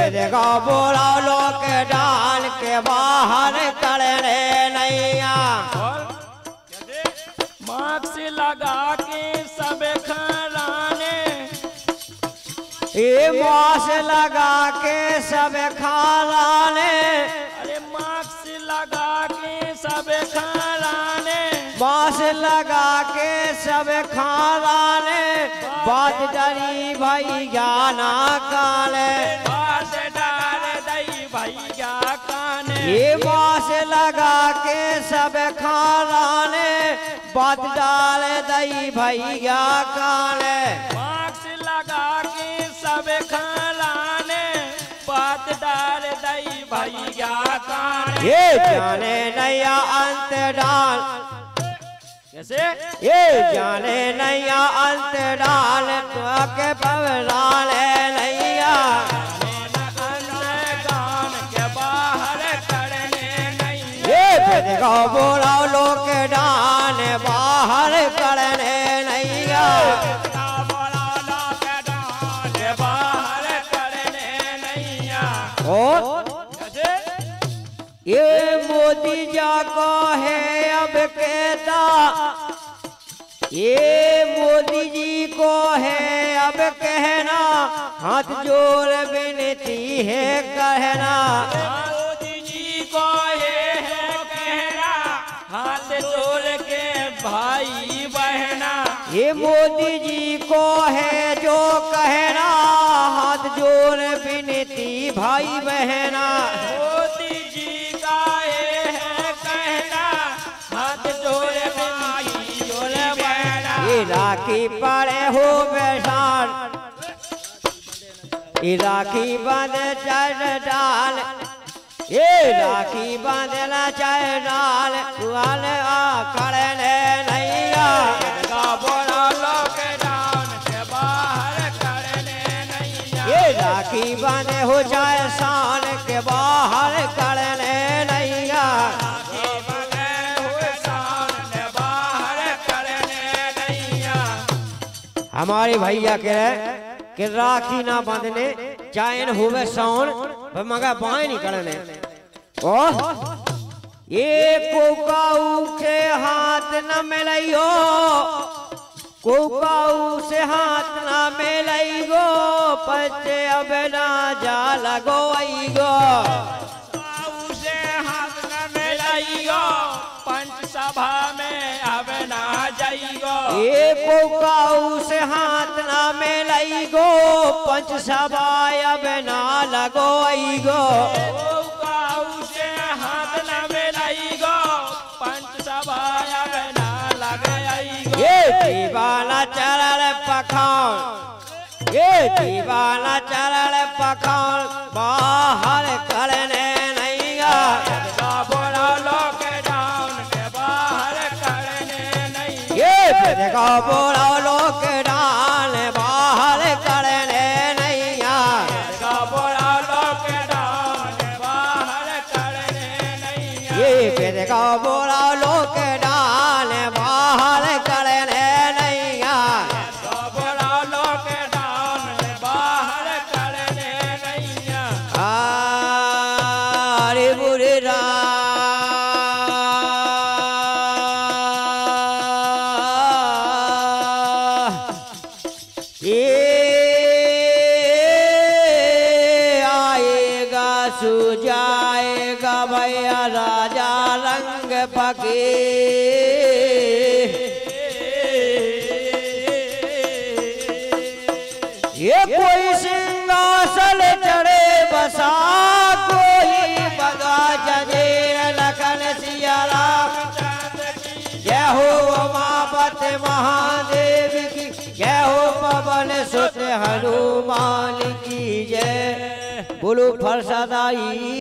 देखो बोला लोग डाल के बाहर करने नैया। मास्क लगा के सब खराने, ये मास्क लगा के सब खराने, अरे मास्क लगा के सब खराने, मास्क लगा के सब खराने, बात डरी भैया ना काले, बात डाल दई भैया काने। ये मास्क लगा के सब खराने, बात डाल दई भैया काले। मास्क लगा के सब खराने, बात डाल दई भैया काने। ये जाने नैया अंत डाल, कैसे ये जाने नैया अंत डाल, तो के पवराल नैया। गान के बाहर करने नहीं, ये देखो बोला लोग डाल बाहर करने नैया। बाहर करने नैया। और ये मोदी जा को है अब कहता, ये मोदी जी को है अब कहना, हाथ जोड़ विनती है कहना। मोदी जी को ये है कहना, हाथ जोड़ के भाई बहना। ये मोदी जी को है जो कहना, हाथ जोड़ विनती भाई बहना। मोदी जी का ये है कहना, हाथ जोड़ भाई जोड़ बहना। ये राखी पड़े हो बेसान, ये राखी बंद चढ़ डाल, ये राखी बंदना चढ़ डाल, तुआल आ करने नैया। बोला लॉकडाउन के बाहर करने नैया। ये राखी बंद हो जाए शान के बाहर करने नैया। हमारे भैया के कि राखी ना बंधने चायन हुए सौन मगर बाएं नहीं करने। ओह ये कोकाऊ से हाथ न मिलाइयो, कोकाऊ से हाथ न मिलाइयो, पचे अब ना जा लगो आइगो। से हाथ न मिलाइयो, पंच सभा में अब ना जाइगो। ये कोकाऊ से हाथ न मिलाइगो, पंच सभा अब ना लगो आइगो। कोकाऊ से हाथ न मिलाइगो, पंच सभा अब ना लग आइगो। ये दीवाना चरल पखान, ये दीवाना चरल पखान, बाहर करने नैया। बोला लॉकडाउन के बाहर करने नहीं। ये देखो बोला लोग डाल बाहर करने नैया। बोला लॉकडाउन के बाहर करने नहीं। ये देखो बोला लोग डाल बाहर करने नैया। बोला लॉकडाउन के बाहर करने नहीं। अरे बुरे आएगा सुजाएगा भैया राजा रंग पके। ये कोई सिंहासन चढ़े बसा, कोई बगा जजेर लखन सिया राम। जय हो उमापति महादेव की, जय हो पवन सुत हनुमान की जय। बोलो फरसदाई।